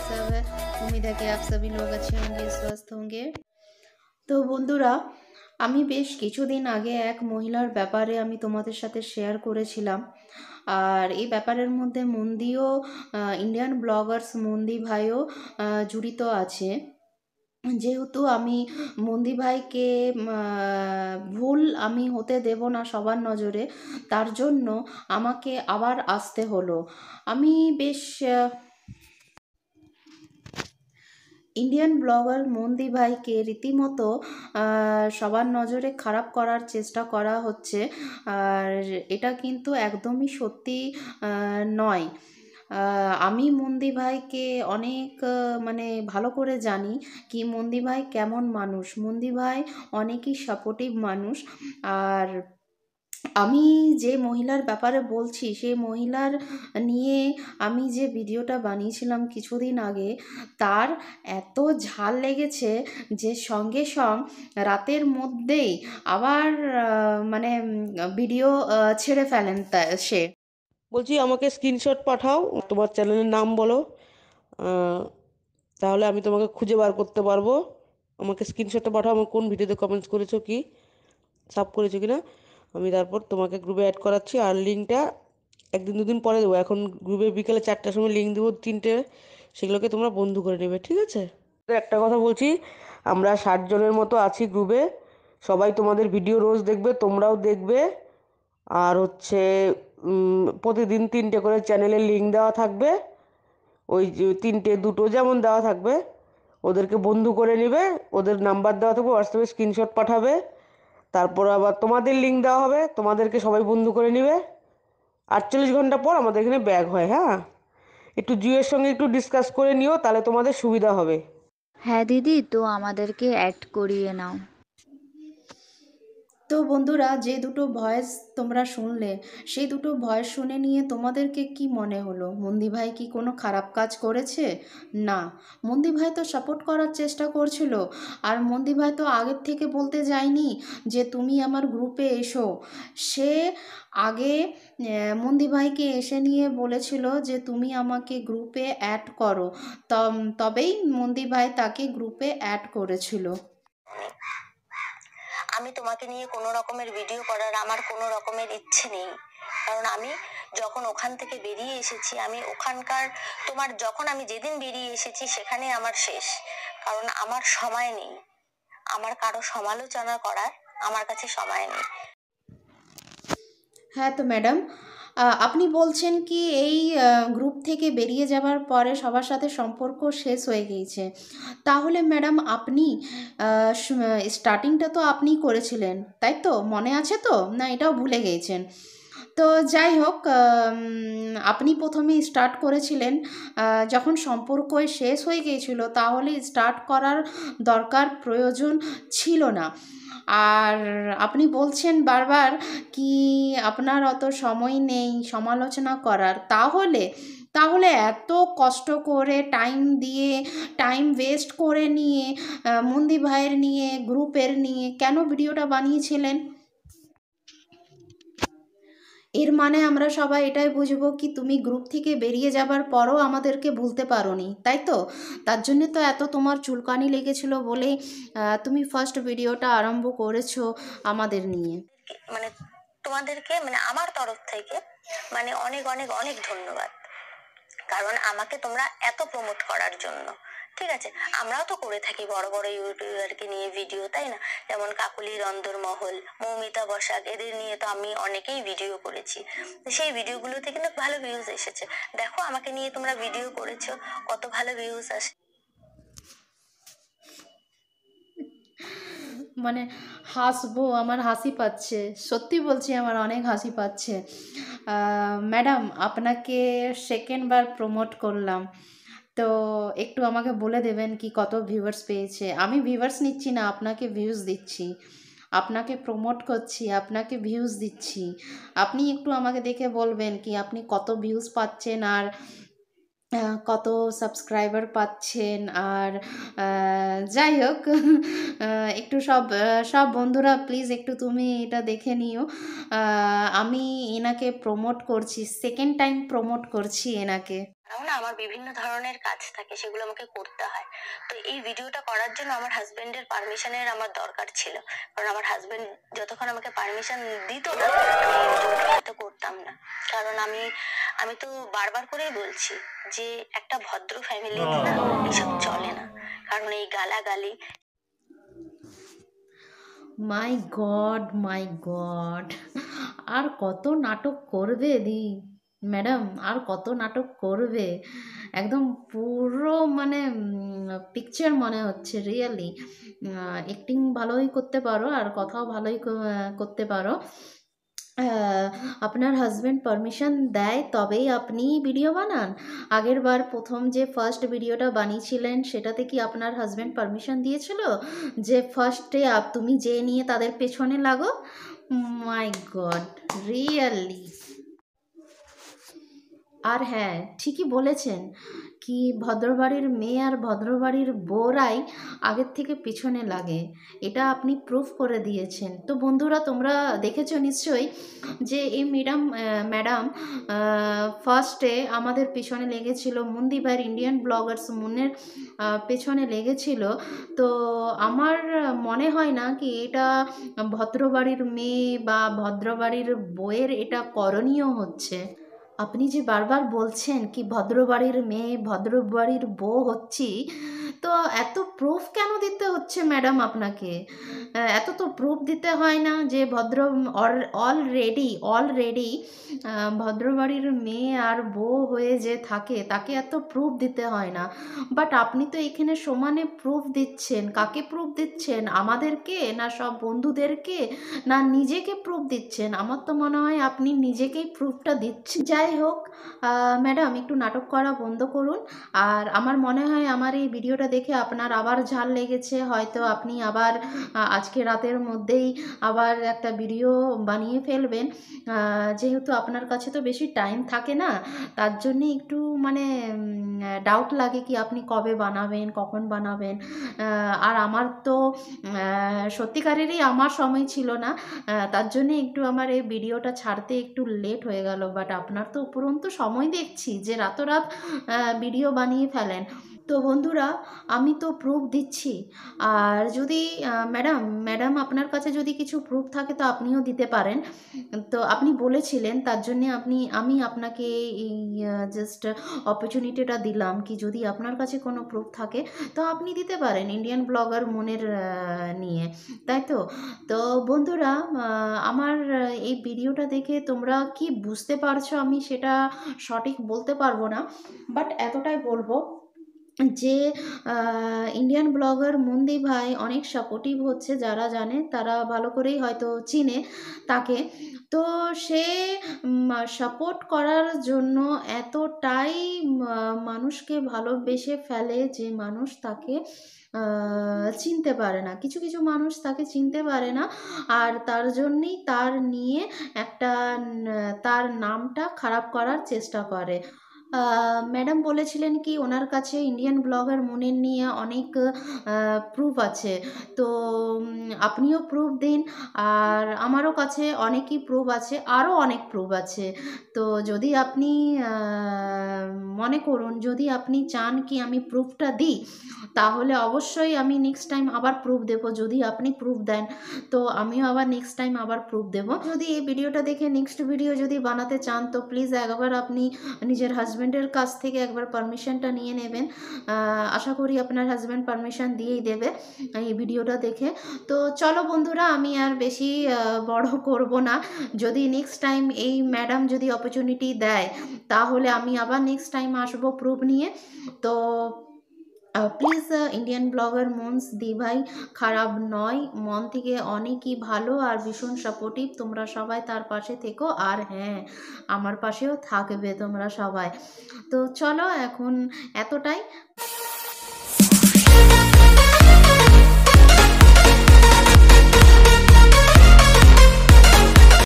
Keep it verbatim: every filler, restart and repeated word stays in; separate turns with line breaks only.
सब है। उम्मीद है कि आप सभी लोग अच्छे होंगे, स्वस्थ होंगे। তো বন্ধুরা, আমি বেশ কিছুদিন আগে এক মহিলার ব্যাপারে আমি তোমাদের সাথে শেয়ার করেছিলাম। আর এই ব্যাপারের মধ্যে মন্দিও ইন্ডিয়ান ব্লগার্স মন্দি ভাইও আহ, জড়িত আছে। যেহেতু আমি মন্দি ভাইকে আহ, ভুল আমি হতে দেব না সবার নজরে, তার জন্য আমাকে আবার আসতে হলো। আমি বেশ আহ, ইন্ডিয়ান ব্লগার মন্দি ভাইকে রীতিমতো আহ, সবার নজরে খারাপ করার চেষ্টা করা হচ্ছে। আর এটা কিন্তু একদমই সত্যি আহ, নয়। আহ, আমি মন্দি ভাইকে অনেক আহ, মানে ভালো করে জানি কি মন্দি ভাই কেমন মানুষ। মন্দি ভাই অনেকই সাপোর্টিভ মানুষ। আর আমি যে মহিলার ব্যাপারে বলছি সেই মহিলার নিয়ে আমি যে ভিডিওটা বানিয়েছিলাম কিছুদিন আগে, তার এত ঝাল লেগেছে যে সঙ্গে সঙ্গ রাতের মধ্যেই আবার আহ, মানে ভিডিও ছেড়ে ফেলেন তা সে।
বলছি আমাকে স্ক্রিনশট পাঠাও, তোমার চ্যানেলের নাম বলো, আহ, তাহলে আমি তোমাকে খুঁজে বার করতে পারবো। আমাকে স্ক্রিনশটটা পাঠাও, আমার কোন ভিডিওতে কমেন্টস করেছো, কি সাব করেছো কিনা। আমি তারপর তোমাকে গ্রুপে অ্যাড করাচ্ছি, আর লিঙ্কটা একদিন দুদিন পরে দেবো। এখন গ্রুপে বিকেলে চারটার সময় লিঙ্ক দেবো তিনটে, সেগুলোকে তোমরা বন্ধু করে নেবে, ঠিক আছে? তো একটা কথা বলছি, আমরা ষাট জনের মতো আছি গ্রুপে, সবাই তোমাদের ভিডিও রোজ দেখবে, তোমরাও দেখবে। আর হচ্ছে উম, প্রতিদিন তিনটে করে চ্যানেলের লিঙ্ক দেওয়া থাকবে, ওই যে তিনটে দুটো যেমন দেওয়া থাকবে, ওদেরকে বন্ধু করে নেবে। ওদের নাম্বার দেওয়া থাকবে, হোয়াটসঅ্যাপে স্ক্রিনশট পাঠাবে, তারপর আবার তোমাদের লিঙ্ক দেওয়া হবে, তোমাদেরকে সবাই বন্ধু করে নেবে। আটচল্লিশ ঘন্টা পর আমাদের এখানে ব্যাক হয়। হ্যাঁ, একটু জিওর সঙ্গে একটু ডিসকাস করে নিও, তাহলে তোমাদের সুবিধা হবে।
হ্যাঁ দিদি, তো আমাদেরকে অ্যাড করিয়ে নাও।
তো বন্ধুরা, যে দুটো ভয়েস তোমরা শুনলে সেই দুটো ভয়েস শুনে নিয়ে তোমাদেরকে কি মনে হলো? মন্দি ভাই কি কোনো খারাপ কাজ করেছে? না, মন্দি ভাই তো সাপোর্ট করার চেষ্টা করছিল। আর মন্দি ভাই তো আগের থেকে বলতে যায়নি যে তুমি আমার গ্রুপে এসো। সে আগে আহ, মন্দি ভাইকে এসে নিয়ে বলেছিল যে তুমি আমাকে গ্রুপে অ্যাড করো, তম- তবেই মন্দি ভাই তাকে গ্রুপে অ্যাড করেছিল।
আমি তোমাকে নিয়ে কোনো রকমের ভিডিও করার আমার কোনো রকমের ইচ্ছে নেই, কারণ আমি যখন ওখান থেকে বেরিয়ে এসেছি, আমি ওখানকার তোমার যখন আমি যেদিন বেরিয়ে এসেছি সেখানে আমার শেষ। কারণ আমার সময় নেই, আমার কারো সমালোচনা করার আমার কাছে সময় নেই।
হ্যাঁ তো ম্যাডাম, আপনি বলছেন কি এই গ্রুপ থেকে বেরিয়ে যাবার পরে সবার সাথে সম্পর্ক শেষ হয়ে গিয়েছে। তাহলে ম্যাডাম আপনি স্টার্টিংটা তো আপনিই করেছিলেন, তাই তো? মনে আছে তো, না এটাও ভুলে গিয়েছেন? তো যাই হোক, উম, আপনি প্রথমে স্টার্ট করেছিলেন। আহ, যখন সম্পর্ক শেষ হয়ে গিয়েছিল তাহলে স্টার্ট করার দরকার প্রয়োজন ছিল না। আর আপনি বলছেন বারবার কি আপনার অত সময় নেই সমালোচনা করার। তাহলে তাহলে এত কষ্ট করে টাইম দিয়ে টাইম ওয়েস্ট করে নিয়ে আহ, মন্দি ভাইয়ের নিয়ে গ্রুপের নিয়ে কেন ভিডিওটা বানিয়েছিলেন? এর মানে আমরা সবাই এটাই বুঝবো কি তুমি গ্রুপ থেকে বেরিয়ে যাবার পরও আমাদেরকে ভুলতে পারোনি, তাই তো? তার জন্য তো এত তোমার চুলকানি লেগেছিল বলেই আহ, তুমি ফার্স্ট ভিডিওটা আরম্ভ করেছো আমাদের নিয়ে।
মানে তোমাদেরকে মানে আমার তরফ থেকে মানে অনেক অনেক অনেক ধন্যবাদ, কারণ আমাকে তোমরা এত প্রমোট করার জন্য। ঠিক আছে, আমরাও তো করে থাকি বড় বড় ইউটিউবারকে নিয়ে ভিডিও, তাই না? যেমন কাকুলি রন্দরমহল, মৌমিতা বসাক, এদের নিয়ে তো আমি অনেকেই ভিডিও করেছি। সেই ভিডিওগুলোতে কিন্তু ভালো ভিউজ এসেছে। দেখো আমাকে নিয়ে তোমরা ভিডিও করেছো, কত ভালো ভিউজ আসে।
মানে হাসবো, আমার হাসি পাচ্ছে, সত্যি বলছি আমার অনেক হাসি পাচ্ছে। ম্যাডাম আপনাকে সেকেন্ড বার প্রমোট করলাম, তো একটু আমাকে বলে দেবেন কি কত ভিউয়ার্স পেয়েছে? আমি ভিউয়ার্স নিচ্ছি না, আপনাকে ভিউজ দিচ্ছি, আপনাকে প্রমোট করছি, আপনাকে ভিউজ দিচ্ছি। আপনি একটু আমাকে দেখে বলবেন কি আপনি কত ভিউজ পাচ্ছেন আর আহ, কত সাবস্ক্রাইবার পাচ্ছেন। আর আহ, যাই হোক, আহ, একটু সব আহ, সব বন্ধুরা প্লিজ একটু তুমি এটা দেখে নিও। আহ, আমি এনাকে প্রমোট করছি, সেকেন্ড টাইম প্রমোট করছি এনাকে।
তাও না আমার বিভিন্ন ধরনের কাজ থাকে, সেগুলো আমাকে করতে হয়। তো এই ভিডিওটা করার জন্য আমার হাজবেন্ডের পারমিশনের আমার দরকার ছিল, কারণ আমার হাজবেন্ড যতক্ষণ আমাকে পারমিশন দিত না আমি এই ভিডিওটা হয়তো করতাম না। কারণ আমি আমি তো বারবার করেই বলছি যে একটা ভদ্র ফ্যামিলিতে না এসব চলে না, কারণ এই গালাগালি।
মাই গড, মাই গড, আর কত নাটক করবে দি ম্যাডাম, আর কত নাটক করবে? একদম পুরো মানে পিকচার মনে হচ্ছে রিয়েলি। অ্যাক্টিং ভালোই করতে পারো আর কথাও ভালোই ক- করতে পারো। আহ, আপনার হাজবেন্ড পারমিশন দেয় তবেই আপনি ভিডিও বানান? আগের বার প্রথম যে ফার্স্ট ভিডিওটা বানিয়েছিলেন সেটাতে কি আপনার হাজবেন্ড পারমিশন দিয়েছিল যে ফার্স্টে তুমি যে নিয়ে তাদের পেছনে লাগো? মাই গড, রিয়েলি। আর হ্যাঁ, ঠিকই বলেছেন কি ভদ্রবাড়ির মেয়ে আর ভদ্রবাড়ির বউরাই আগের থেকে পিছনে লাগে, এটা আপনি প্রুফ করে দিয়েছেন। তো বন্ধুরা, তোমরা দেখেছো নিশ্চয়ই যে এই ম্যাডাম ম্যাডাম ফার্স্টে আমাদের পেছনে লেগেছিল, মন্দিভাইয়ের ইন্ডিয়ান ব্লগার্স মুনের আহ, পেছনে লেগেছিল। তো আমার মনে হয় না কি এটা ভদ্রবাড়ির মেয়ে বা ভদ্রবাড়ির বউয়ের এটা করণীয় হচ্ছে। আপনি যে বারবার বলছেন কি ভদ্রবাড়ির মেয়ে ভদ্রবাড়ির বউ হচ্ছি, তো এত প্রুফ কেন দিতে হচ্ছে ম্যাডাম আপনাকে? আহ, এত তো প্রুফ দিতে হয় না যে ভদ্র অলরেডি অলরেডি ভদ্রবাড়ির মেয়ে আর বউ হয়ে যে থাকে তাকে এত প্রুফ দিতে হয় না। বাট আপনি তো এখানে সমানে প্রুফ দিচ্ছেন। কাকে প্রুফ দিচ্ছেন? আমাদেরকে, না সব বন্ধুদেরকে, না নিজেকে প্রুফ দিচ্ছেন? আমার তো মনে হয় আপনি নিজেকেই প্রুফটা দিচ্ছেন। যাই হোক, ম্যাডাম একটু নাটক করা বন্ধ করুন। আর আমার মনে হয় আমার এই ভিডিওটা দেখে আপনার আবার ঝাল লেগেছে, হয়তো আপনি আবার আহ, আজকে রাতের মধ্যেই আবার একটা ভিডিও বানিয়ে ফেলবেন। আহ, যেহেতু আপনার কাছে তো বেশি টাইম থাকে না, তার জন্যে একটু মানে ডাউট লাগে কি আপনি কবে বানাবেন, কখন বানাবেন। আহ, আর আমার তো আহ, সত্যিকারেরই আমার সময় ছিল না, আহ, তার জন্যে একটু আমার এই ভিডিওটা ছাড়তে একটু লেট হয়ে গেল। বাট আপনার তো উপরন্তু সময় দেখছি যে রাতোরাত ভিডিও বানিয়ে ফেলেন। তো বন্ধুরা, আমি তো প্রুফ দিচ্ছি। আর যদি ম্যাডাম ম্যাডাম আপনার কাছে যদি কিছু প্রুফ থাকে তো আপনিও দিতে পারেন। তো আপনি বলেছিলেন, তার জন্যে আপনি আমি আপনাকে এই জাস্ট অপরচুনিটিটা দিলাম কি যদি আপনার কাছে কোনো প্রুফ থাকে তো আপনি দিতে পারেন ইন্ডিয়ান ব্লগার মনের আহ, নিয়ে, তাই তো? তো বন্ধুরা, আহ, আমার আহ, এই ভিডিওটা দেখে তোমরা কি বুঝতে পারছো আমি সেটা সঠিক বলতে পারবো না, বাট এতটাই বলবো যে ইন্ডিয়ান ব্লগার মন্দি ভাই অনেক সাপোর্টিভ হচ্ছে, যারা জানে তারা ভালো করেই হয়তো চিনে তাকে। তো সে সাপোর্ট করার জন্য এতটাই মা- মানুষকে ভালোবেসে ফেলে যে মানুষ তাকে আহ, চিনতে পারে না, কিছু কিছু মানুষ তাকে চিনতে পারে না। আর তার জন্যেই তার নিয়ে একটা ন- তার নামটা খারাপ করার চেষ্টা করে। ম্যাডাম বলেছিলেন কি ওনার কাছে ইন্ডিয়ান ব্লগার মুনের নিয়ে অনেক প্রুফ আছে। তো উম, আপনিও প্রুফ দিন। আর আমারও কাছে অনেকই প্রুফ আছে, আরও অনেক প্রুফ আছে। তো যদি আপনি আহ, মনে করুন, যদি আপনি চান কি আমি প্রুফটা দিই, তাহলে অবশ্যই আমি নেক্সট টাইম আবার প্রুফ দেবো। যদি আপনি প্রুফ দেন তো আমিও আবার নেক্সট টাইম আবার প্রুফ দেবো। যদি এই ভিডিওটা দেখে নেক্সট ভিডিও যদি বানাতে চান তো প্লিজ একবার আপনি নিজের হাজব্যান্ডের কাছ থেকে একবার পারমিশনটা নিয়ে নেবেন। আহ, আশা করি আপনার হাজব্যান্ড পারমিশন দিয়েই দেবে এই ভিডিওটা দেখে। তো চলো বন্ধুরা, আমি আর বেশি আহ, বড় করব না। যদি নেক্সট টাইম এই ম্যাডাম যদি অপরচুনিটি দেয় তাহলে আমি আবার নেক্সট টাইম আসবো প্রুফ নিয়ে। তো প্লিজ, ইন্ডিয়ান ব্লগার মন্স দি ভাই খারাপ নয়, মন থেকে অনেকই ভালো আর ভীষণ সাপোর্টিভ। তোমরা সবাই তার পাশে থেকো, আর হ্যাঁ, আমার পাশেও থাকবে তোমরা সবাই। তো চলো এখন এতটাই।